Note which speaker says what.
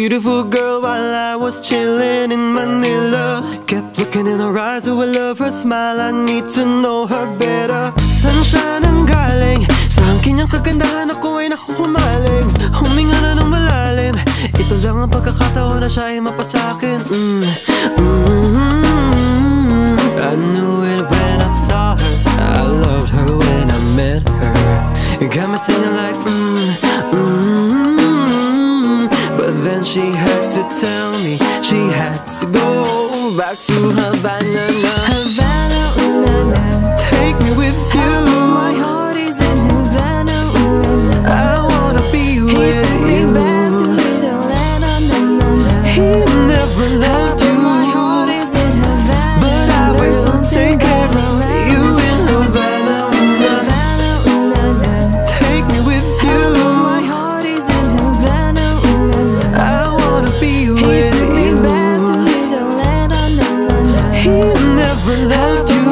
Speaker 1: beautiful girl while I was chilling in Manila. Kept looking in her eyes, oh I love her smile, I need to know her better. Saan siya nanggaling? Saan kanyang kagandahan ako ay nakukumaling? Huminga na ng malalim, ito lang ang pagkakataon na siya ay mapasakin. I knew it when I saw her, I loved her when I met her. It got me singing like but then she had to tell me she had to go back to Havana.
Speaker 2: Havana, ooh na na.
Speaker 1: Take me with you.
Speaker 2: My heart is in Havana, ooh na na.
Speaker 1: I wanna be with you.
Speaker 2: Back to his Atlanta, na na na.
Speaker 1: He never loved you.
Speaker 2: My heart is in Havana,
Speaker 1: but I will still take care of you in Havana.
Speaker 2: Havana, ooh na na.
Speaker 1: Take me with you.
Speaker 2: My heart is in Havana, ooh na na.
Speaker 1: I wanna be with you.
Speaker 2: Back to his Atlanta, na na na.
Speaker 1: He never loved you.